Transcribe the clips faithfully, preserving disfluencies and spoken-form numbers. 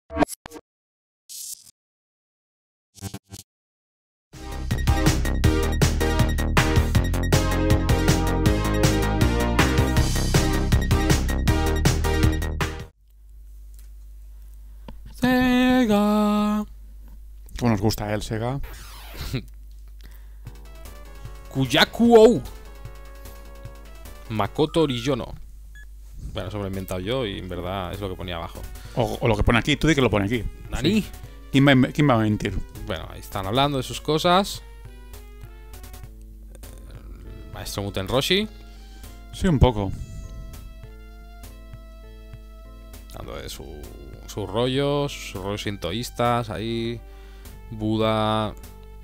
Sega. ¿Cómo nos gusta el Sega? Kuyaku-ou. Makoto Oriyono. Bueno, eso me lo he inventado yo y en verdad es lo que ponía abajo. O, o lo que pone aquí, tú di que lo pone aquí. ¿Nani? Sí. ¿Quién, va, ¿Quién va a mentir? Bueno, ahí están hablando de sus cosas. El maestro Muten Roshi. Sí, un poco. Hablando de su, sus rollos, sus rollos sintoístas, ahí. Buda.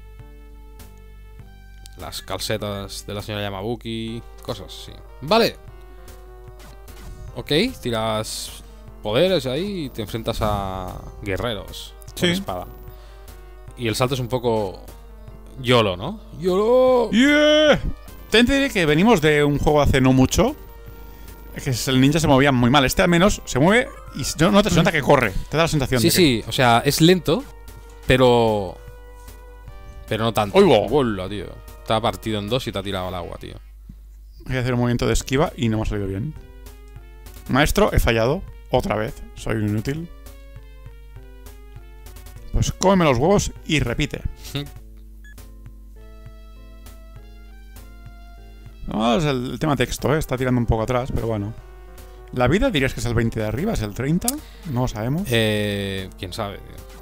Las calcetas de la señora Yamabuki. Cosas así. Vale. Ok, tiras poderes ahí y te enfrentas a guerreros con Sí. espada. Y el salto es un poco YOLO, ¿no? ¡YOLO! ¡Yeah! Te diré que venimos de un juego hace no mucho. Que el ninja se movía muy mal. Este al menos se mueve y no, no te nota que corre. Te da la sensación Sí, de que... sí, o sea, es lento, pero. Pero no tanto. ¡Oigo! ¡Hola, tío! Te ha partido en dos y te ha tirado al agua, tío. Voy a hacer un movimiento de esquiva y no me ha salido bien. Maestro, he fallado. Otra vez. Soy un inútil. Pues cómeme los huevos y repite. No, es el, el tema texto, ¿eh? Está tirando un poco atrás, pero bueno. ¿La vida dirías que es el veinte de arriba? ¿Es el treinta? No lo sabemos. Eh. Quién sabe, tío.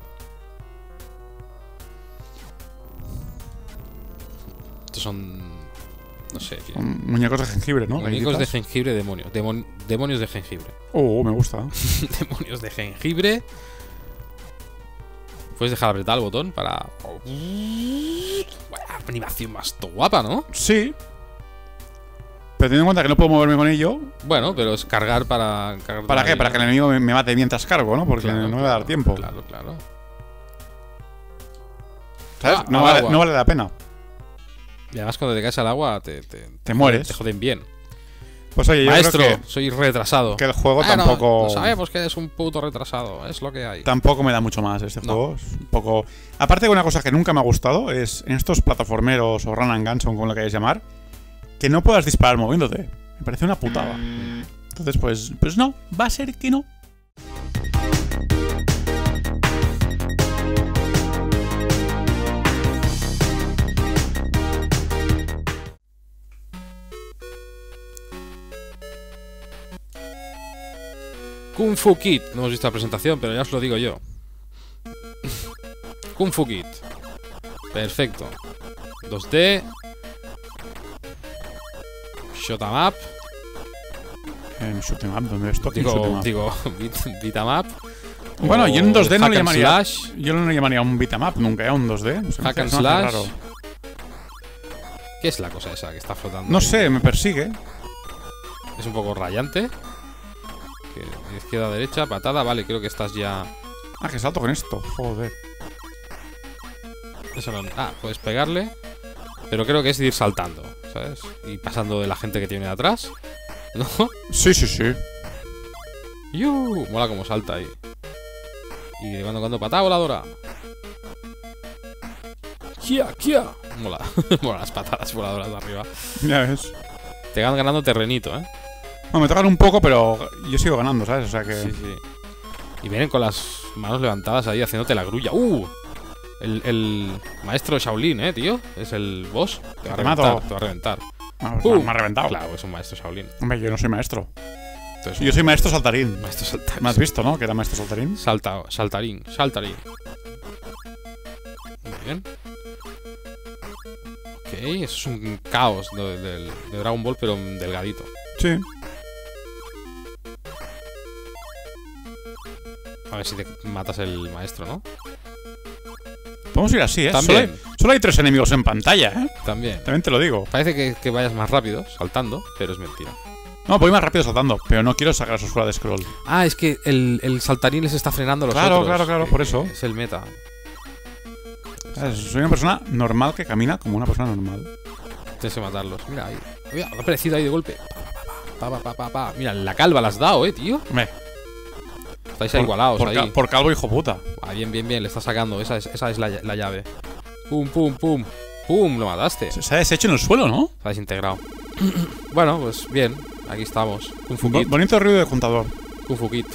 Estos son. No sé, tío. Muñecos de jengibre, ¿no? Muñecos de Galletitas. jengibre, demonios. Demon- demonios de jengibre. Oh, me gusta. Demonios de jengibre. Puedes dejar apretar el botón para. Vaya animación más to- guapa, ¿no? Sí. Pero teniendo en cuenta que no puedo moverme con ello. Bueno, pero es cargar para. Cargar ¿Para qué? Para que el enemigo me, me mate mientras cargo, ¿no? Porque Claro, no me va a dar tiempo. Claro, claro. ¿Sabes? Ah, no, al vale, agua. no vale la pena. Y además, cuando te caes al agua, te. Te, Te mueres. Te joden bien. Pues oye, yo Maestro, creo que, soy retrasado. que el juego Ah, no, tampoco. no sabemos que eres un puto retrasado. Es lo que hay. Tampoco me da mucho más este No. juego. Es un poco. Aparte de una cosa que nunca me ha gustado, es en estos plataformeros o run and guns, o como lo queráis llamar, que no puedas disparar moviéndote. Me parece una putada. Entonces, pues, pues no, va a ser que no. Kung Fu Kid. No hemos visto la presentación, pero ya os lo digo yo. Kung Fu Kid. Perfecto. dos D. Shot 'em up. En shoot 'em up, ¿dónde esto? Aquí en shoot 'em Digo, up. digo, beat, beat 'em up. Bueno, yo en O dos D no hack le and llamaría. slash. Yo no le llamaría un beat 'em up nunca, ¿eh? Un dos D. O sea, Hack me and hace slash. raro. ¿Qué es la cosa esa que está flotando? No ahí? sé, me persigue. Es un poco rayante. Que izquierda, derecha, patada. Vale, creo que estás ya. Ah, que salto con esto. Joder. Eso no. Ah, puedes pegarle. Pero creo que es ir saltando, ¿sabes? Y pasando de la gente que tiene de atrás. ¿No? Sí, sí, sí. ¡Yu! Mola como salta ahí. Y de cuando en cuando patada voladora. ¡Kia, kia! Mola. Mola las patadas voladoras de arriba. Ya ves. Te van ganando terrenito, ¿eh? Bueno, me tocan un poco, pero yo sigo ganando, ¿sabes? O sea que. Sí, sí. Y vienen con las manos levantadas ahí haciéndote la grulla. ¡Uh! El, el maestro Shaolin, ¿eh, tío? Es el boss. Te va a Te reventar, mato. te va a reventar. Ah, pues ¡Pum! me ha reventado. Claro, es un maestro Shaolin. Hombre, yo no soy maestro. Entonces, Yo soy maestro saltarín. maestro saltarín. ¿Me has visto, no? Que era maestro saltarín. Salta, saltarín, saltarín. Muy bien. Ok, eso es un caos de, de- de Dragon Ball, pero delgadito. Sí. A ver si te matas el maestro, ¿no? Podemos ir así, ¿eh? También. Solo hay, solo hay tres enemigos en pantalla, ¿eh? También. También te lo digo. Parece que, que vayas más rápido saltando, pero es mentira. No, voy más rápido saltando, pero no quiero sacar esos fuera de scroll. Ah, es que el, el saltarín les está frenando a los Claro, otros. claro, claro, Que- por eso. que Es el meta. ¿Sabes? Soy una persona normal que camina como una persona normal. Tienes que matarlos. Mira ahí. Mira, ha aparecido ahí de golpe. Pa, pa, pa, pa, pa, pa. Mira, la calva la has dado, eh, tío. Hombre, Estáis Por- igualados por, ahí. ca- por calvo, hijo puta. Ah, bien, bien, bien. Le está sacando. Esa es, esa es la, la llave. Pum, pum, pum. Pum, lo mataste. Se, se ha deshecho en el suelo, ¿no? Se ha desintegrado. Bueno, pues bien. Aquí estamos. Kung Fu Bo- Kid. bonito ruido de contador. Kung Fu Kid.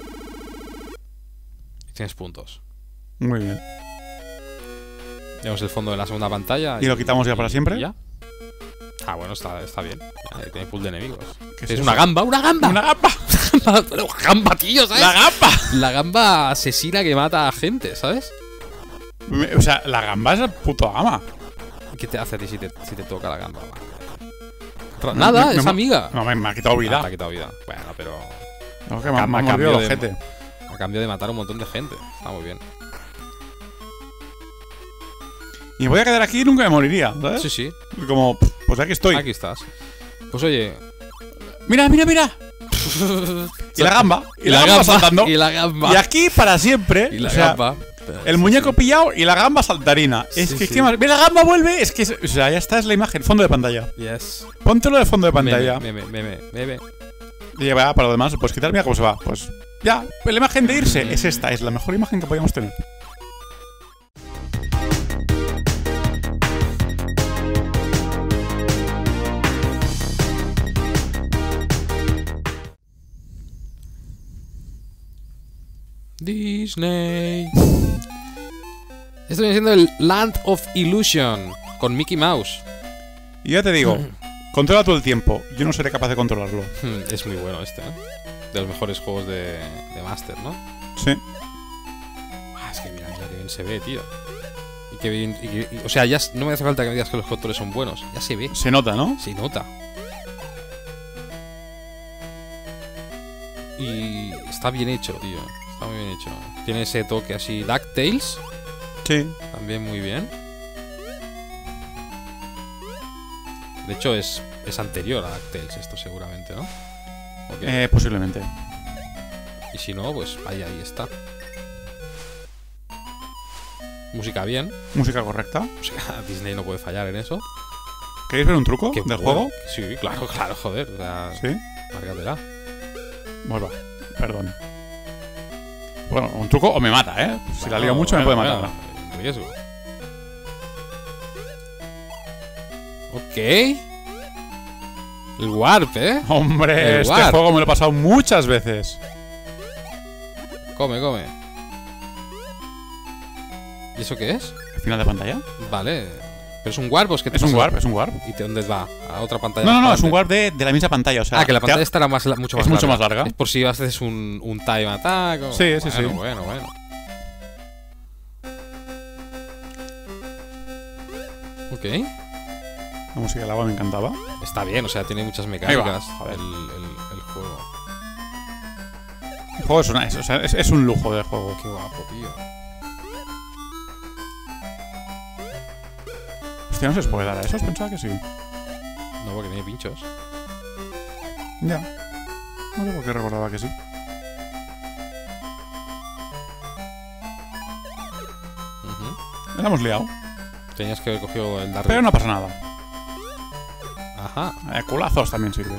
Tienes puntos. Muy bien. Vemos el fondo de la segunda pantalla. ¿Y lo quitamos ya para siempre? y ya. Ah, bueno, está, está bien. Ahí tiene pool de enemigos. ¿Qué Es, es una eso? gamba, una gamba. ¡Una gamba! Pero gamba, tío, ¿sabes? ¡La gamba! La gamba asesina que mata a gente, ¿sabes? Me- O sea, la gamba es el puto ama. ¿Qué te hace a ti si te, si te toca la gamba? Ra- Nada, Me- me- es me- amiga. No, me, me ha quitado Ah, vida. te ha quitado vida. Bueno, pero No, que me, ha- me ha a mordido cambio el de- ojete. a cambio de matar a un montón de gente. Está muy bien. Y voy a quedar aquí y nunca me moriría, ¿sabes? Sí, sí. Como, pues aquí estoy. Aquí estás. Pues oye. Mira, mira, mira. Y la gamba. Y, la, gamba, saltando. Y la gamba. Y aquí para siempre. Y la o sea, gamba. el muñeco pillado y la gamba saltarina. Es Sí, que, sí. ¿qué más? Mira, la gamba vuelve. Es que, es- o sea, ya está, es la imagen. Fondo de pantalla. Yes. Póntelo de fondo de pantalla. Meme, meme, meme, meme. Y ya va, para lo demás, pues quitar, mira cómo se va. Pues ya, la imagen de irse es esta. Es la mejor imagen que podíamos tener. Disney. Esto viene siendo el Land of Illusion con Mickey Mouse. Y ya te digo, controla todo el tiempo. Yo no seré capaz de controlarlo. Hmm, Es muy bueno este, ¿eh? De los mejores juegos de, de Master, ¿no? Sí. Ah, es que mira, mira que bien se ve, tío. Y que bien. y que- y- o sea, ya s- no me hace falta que me digas que los controles son buenos. Ya se ve. Se nota, ¿no? Se nota. Y está bien hecho, tío. Está muy bien hecho. Tiene ese toque así. DuckTales, Sí. también muy bien. De hecho, es, es anterior a DuckTales esto seguramente, ¿no? ¿O qué? Eh, posiblemente. Y si no, pues ahí, ahí está. Música bien. Música correcta. Música, Disney no puede fallar en eso. ¿Queréis ver un truco Qué del bueno. juego? Sí, claro, claro, joder. O sea, Sí. márgatela. Vuelva. Perdón. Bueno, un truco o me mata, ¿eh? Si la lío mucho me puede Bueno, matar. bueno, riesgo. Ok. El Warp, ¿eh? Hombre, El este Warp. juego me lo he pasado muchas veces. Come, come. ¿Y eso qué es? ¿El final de pantalla? Vale. Pero es un Warp, ¿o es que te Es un pasa- warp, es un warp. ¿Y te dónde va? ¿A otra pantalla? No, no, más no, para es un adelante? warp de, de la misma pantalla. O sea, Ah, que la te pantalla ha- estará más, la- mucho más es larga. mucho más larga. Es por si haces un, un time attack. O... Sí, sí, bueno, sí. Bueno, bueno. Ok. La música del agua me encantaba. Está bien, o sea, tiene muchas Ahí mecánicas. va, joder. El, el, el juego. El juego es, una, es, o sea, es, es un lujo de juego. Qué guapo, tío. Hostia, no se les puede dar a esos, pensaba que sí. No, porque tiene pinchos. Ya. No sé por qué recordaba que sí. Ujú. La hemos liado. Tenías que haber cogido el Dark. Pero no pasa nada. Ajá. Eh, culazos también sirve.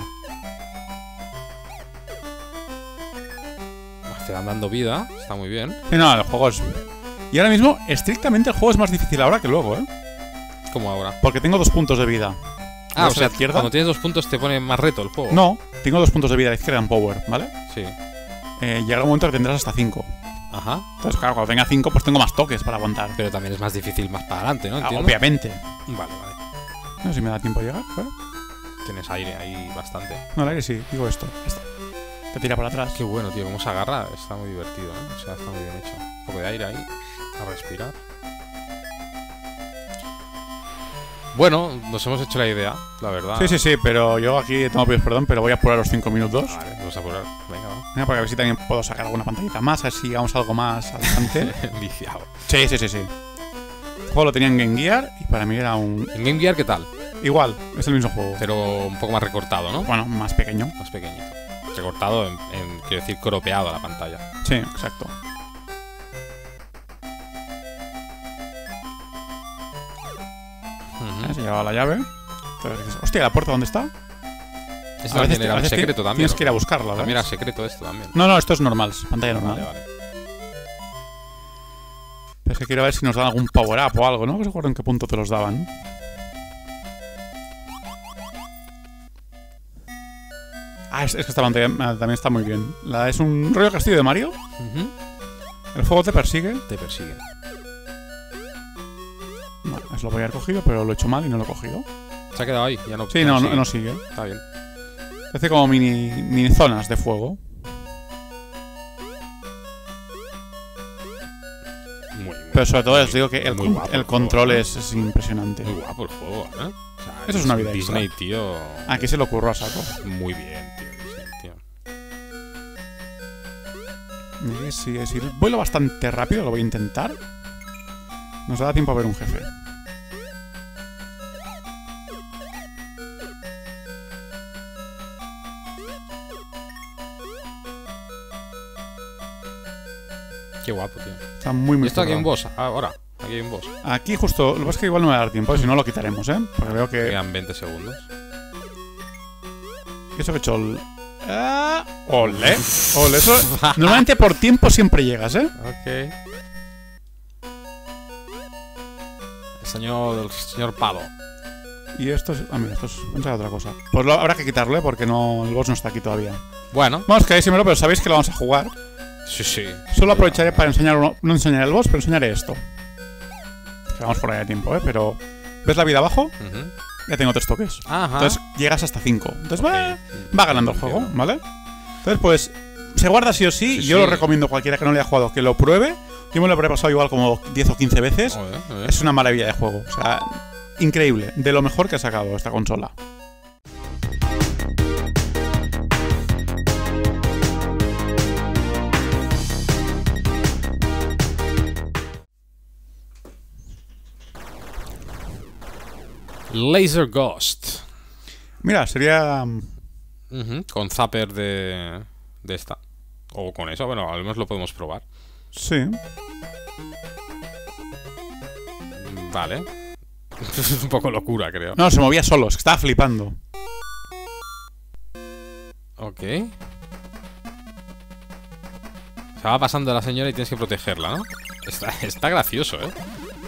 Te van dando vida. Está muy bien. Sí, no, el juego es... Y ahora mismo, estrictamente, el juego es más difícil ahora que luego, ¿eh? Como ahora. Porque tengo dos puntos de vida. Ah, ¿Dos o a sea, la izquierda? cuando tienes dos puntos te pone más reto el juego. No, tengo dos puntos de vida a la izquierda en Power, ¿vale? Sí. Eh, llegará un momento que tendrás hasta cinco. Ajá. Entonces, claro, cuando tenga cinco, pues tengo más toques para aguantar. Pero también es más difícil más para adelante, ¿no? Ah, Entiendo. obviamente. Vale, vale. No sé si me da tiempo a llegar, ¿eh? Tienes aire ahí bastante. No, el aire sí, digo esto. Esto. Te tira para atrás. Qué bueno, tío. Cómo se agarra. Está muy divertido, ¿eh? O sea, está muy bien hecho. Un poco de aire ahí. A respirar. Bueno, nos hemos hecho la idea, la verdad. Sí, sí, sí, pero yo aquí tomo pides perdón, pero voy a apurar los cinco minutos. Vale, vamos a apurar. Venga, va. Venga, porque a ver si también puedo sacar alguna pantallita más, a ver si llegamos a algo más adelante. Viciado. Sí, sí, sí, sí. El juego lo tenía en Game Gear y para mí era un... En Game Gear, ¿qué tal? Igual, es el mismo juego. Pero un poco más recortado, ¿no? Bueno, más pequeño. Más pequeñito. Recortado, en, en quiero decir, cropeado a la pantalla. Sí, exacto. Ujú. Se llevaba la llave. Entonces dices, hostia, ¿la puerta dónde está? Esto A veces, también era a un veces secreto ti- también. tienes ¿no? que ir a buscarla, ¿ves? También era secreto esto también. No, no, esto es normal, es pantalla normal. Vale, vale. Pero es que quiero ver si nos dan algún power-up o algo, ¿no? No recuerdo en qué punto te los daban. Ah, es, es que esta pantalla ah, también está muy bien. La, es un rollo castillo de Mario. Ujú. El fuego te persigue. Te persigue. Vale, eso lo podía haber cogido, pero lo he hecho mal y no lo he cogido. Se ha quedado ahí, ya no. Sí, ya no, no, sigue. no sigue. Está bien. Hace como mini, mini zonas de fuego. Muy, muy, Pero sobre todo os digo que el, muy con- guapo el el control juego, es, es impresionante. Muy guapo el juego, ¿eh? O sea, Eso es una vida Disney, extra. tío. Aquí se lo ocurrió a saco. Muy bien, tío. Disney, tío. Mire, si, si vuelo bastante rápido, lo voy a intentar. Nos da tiempo a ver un jefe. Qué guapo, tío. Está muy, muy ¿Y esto aquí hay un currado. boss? Ahora. Aquí hay un boss. Aquí justo, lo que pasa es que igual no me va a dar tiempo, si no lo quitaremos, ¿eh? Porque veo que... Quedan veinte segundos. ¿Qué eso que he hecho? El- ¡Ah! ¡Ole! ¡Ole! Eso... Normalmente por tiempo siempre llegas, ¿eh? Ok. El señor, el señor Pado. Y esto es... Ah, mira, esto es... Pensaba otra cosa. Pues lo... habrá que quitarlo, ¿eh? Porque no... el boss no está aquí todavía. Bueno. Vamos, que dímelo, pero sabéis que lo vamos a jugar. Sí, sí. Solo aprovecharé para enseñar uno... No enseñaré el boss, pero enseñaré esto. Que vamos por ahí de tiempo, ¿eh? Pero... ¿Ves la vida abajo? Ujú. Ya tengo tres toques. Ajá. Entonces llegas hasta cinco. Entonces Ok. va, va ganando el juego, Entiendo. ¿vale? Entonces pues se guarda sí o sí. Sí, Yo sí. lo recomiendo a cualquiera que no le haya jugado que lo pruebe. Yo me lo habré pasado igual como diez o quince veces. Joder, joder. Es una maravilla de juego. O sea, increíble. De lo mejor que ha sacado esta consola. Laser Ghost. Mira, sería... Ujú, con zapper de, de esta. O con eso, bueno, al menos lo podemos probar. Sí. Mm, Vale. Es un poco locura, creo. No, se movía solo. Es que estaba flipando. Ok. Se va pasando la señora y tienes que protegerla, ¿no? Está, está gracioso, ¿eh?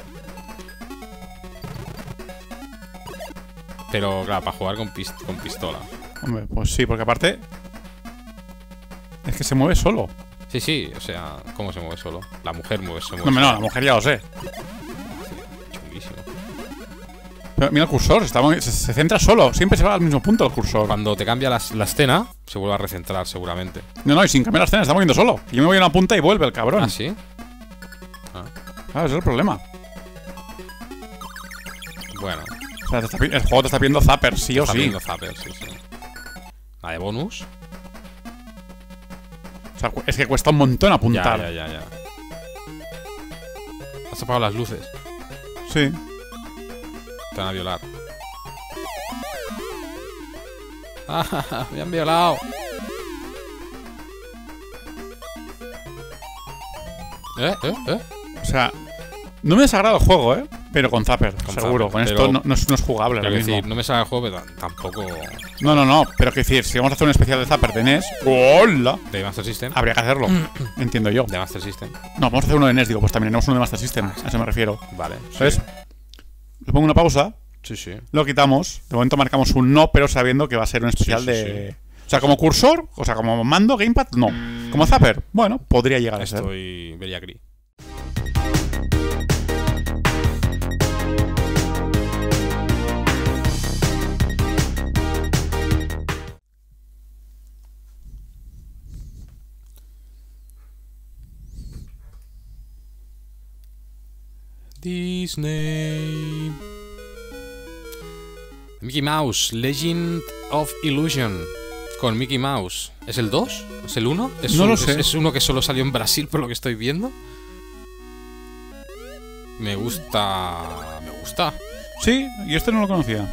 Pero, claro, para jugar con, pist- con pistola. Hombre, pues sí, porque aparte... Es que se mueve solo. Sí, sí, o sea, ¿cómo se mueve solo? La mujer mueve, se mueve No, no, sola. la mujer ya lo sé. Chunguísimo. Pero mira el cursor, está muy- se, se centra solo. Siempre se va al mismo punto el cursor. Cuando te cambia la, la escena, se vuelve a recentrar seguramente. No, no, y sin cambiar la escena, está moviendo solo. Yo me voy a una punta y vuelve el cabrón. ¿Ah, sí? Claro, ese es el problema. Bueno, O sea, te está pi- el juego te está pidiendo zapper, sí o está sí. viendo zapper, sí, sí. La de bonus. O sea, cu- es que cuesta un montón apuntar. Ya, ya, ya, ya. Has apagado las luces. Sí. Te van a violar. ¡Ah! ¡Me han violado! ¿Eh? ¿Eh? ¿Eh? O sea, no me desagrada el juego, ¿eh? Pero con zapper, Con seguro. zapper, Con pero- esto no, no es, no es jugable ahora Quiero mismo. decir, no me sale el juego, pero t- tampoco No, no, no. Pero que decir, si vamos a hacer un especial de zapper de N E S, ¡hola! de Master System. Habría que hacerlo. Entiendo yo. De Master System. No, vamos a hacer uno de N E S, digo, pues también tenemos uno de Master System. A eso me refiero. Vale. ¿Sabes? Le pongo una pausa, Sí, sí. lo quitamos. De momento marcamos un no, pero sabiendo que va a ser un especial Sí, sí, de. O sea, como cursor, o sea, como mando, gamepad, no. Como zapper, bueno, podría llegar a ser. Estoy very agree. Disney. Mickey Mouse, Legend of Illusion. Con Mickey Mouse. ¿Es el dos? ¿Es el uno? ¿Es No un- lo es- sé. ¿Es uno que solo salió en Brasil por lo que estoy viendo? Me gusta... Me gusta. Sí, y este no lo conocía.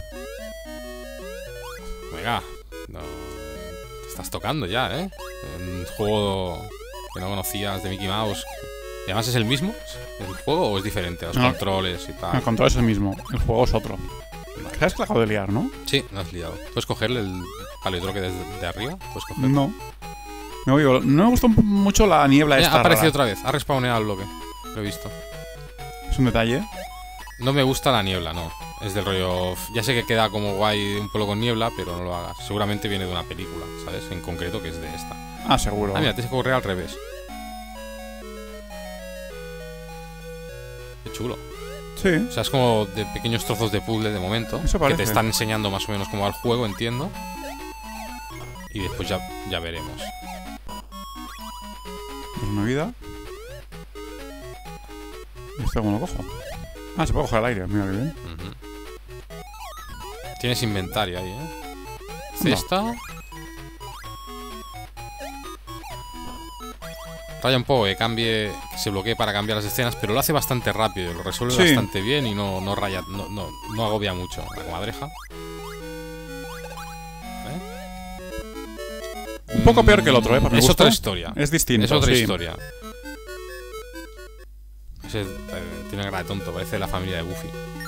Venga. No, te estás tocando ya, ¿eh? Un juego que no conocías de Mickey Mouse. ¿Y además es el mismo? ¿El juego o es diferente? Los No. controles y tal. El control es el mismo, el juego es otro. ¿Sabes que la acabo de liar, no? Sí, lo has liado. ¿Puedes cogerle el paleodroque de, de arriba? ¿Puedes cogerlo? No. Me voy, no me gustó mucho la niebla Mira, esta ha aparecido rara. otra vez. Ha respawneado el bloque. Lo he visto. Es un detalle. No me gusta la niebla, no. Es del rollo... Ya sé que queda como guay un pueblo con niebla, pero no lo hagas. Seguramente viene de una película, ¿sabes? En concreto, que es de esta. Ah, seguro. Ah, mira, tienes que correr al revés. Qué chulo. Sí. O sea, es como de pequeños trozos de puzzle de momento. Eso que parece. te están enseñando más o menos cómo va el juego, entiendo. Y después ya, ya veremos. Pues una vida. ¿Y esto cómo lo cojo? Ah, se puede coger al aire. Mira qué bien. Ujú. Tienes inventario ahí, ¿eh? Cesta. Raya un poco que cambie, que se bloquee para cambiar las escenas, pero lo hace bastante rápido, lo resuelve Sí. bastante bien y no, no raya, no, no, no agobia mucho la comadreja. Un poco peor que el otro, ¿eh? Por mi Es gusto. otra historia. Es distinto. Es otra sí. historia. Ese, eh, tiene cara de tonto, parece la familia de Goofy.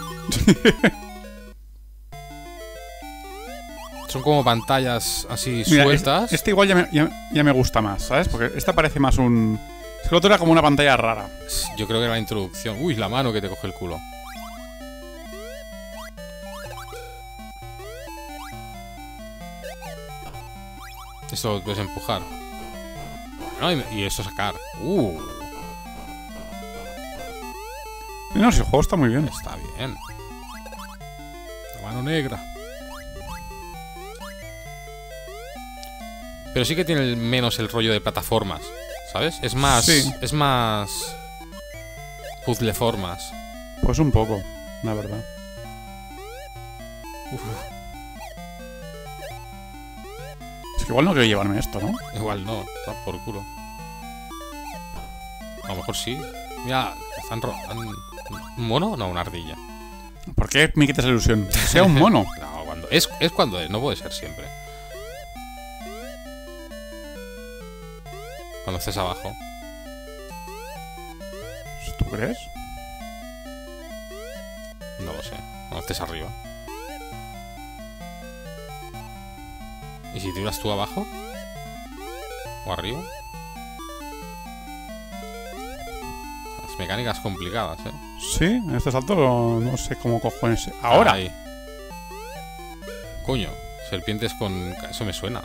Son como pantallas así Mira, sueltas. Este, este igual ya me, ya, ya me gusta más, ¿sabes? Porque esta parece más un... Es que el otro era como una pantalla rara. Yo creo que era la introducción. Uy, la mano que te coge el culo. Esto lo puedes empujar. Bueno, y, y eso sacar. Uh, No, si el juego está muy bien. está bien. La mano negra. Pero sí que tiene el- menos el rollo de plataformas, ¿sabes? Es más... Sí. Es más... Puzzleformas. Pues un poco, la verdad. Uf, Es que igual no quiero llevarme esto, ¿no? igual no, está por culo. A lo mejor sí. Mira, están ro- han- ¿un mono? No, una ardilla. ¿Por qué me quitas la ilusión? Que sea un mono. No, cuando... Es, es cuando es, no puede ser siempre. Cuando estés abajo. ¿Tú crees? No lo sé. Cuando estés arriba. ¿Y si tiras tú abajo? ¿O arriba? Las mecánicas complicadas, ¿eh? Sí, en este salto no, no sé cómo cojones... ¡Ahora! Ahí. Coño, serpientes con... Eso me suena.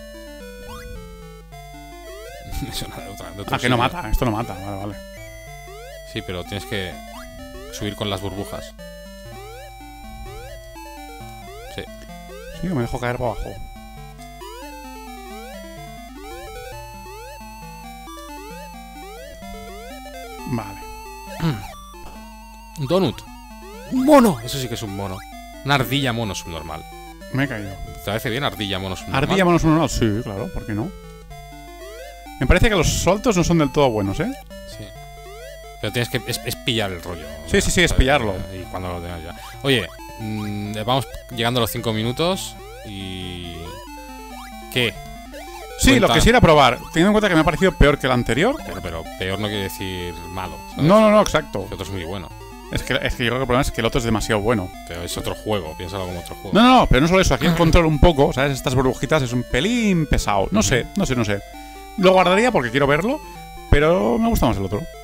Me suena de otra. De otro Ah, que no sitio. mata. Esto no mata. Vale, vale. Sí, pero tienes que subir con las burbujas. Sí. Sí, que me dejo caer para abajo. Vale. Un donut. Un mono. Eso sí que es un mono. Una ardilla mono subnormal. Me he caído. ¿Te parece bien ardilla mono subnormal? Ardilla monos uno. Sí, claro, ¿por qué no? Me parece que los saltos no son del todo buenos, ¿eh? Sí. Pero tienes que... Es, es pillar el rollo. Sí, sí, sí, es ¿sabes? pillarlo. Y cuando lo tengas ya. Oye, mmm, vamos llegando a los cinco minutos y... ¿Qué? Sí, Cuenta. lo quisiera probar. Teniendo en cuenta que me ha parecido peor que el anterior. Pero, pero peor no quiere decir malo, ¿sabes? No, no, no, exacto. Que otro es muy bueno. Es que, es que yo creo que el problema es que el otro es demasiado bueno. Pero es otro juego, piénsalo como otro juego. No, no, no, pero no solo eso. Aquí el control un poco, ¿sabes? Estas burbujitas es un pelín pesado. No sé, no sé, no sé. Lo guardaría porque quiero verlo, pero me gusta más el otro.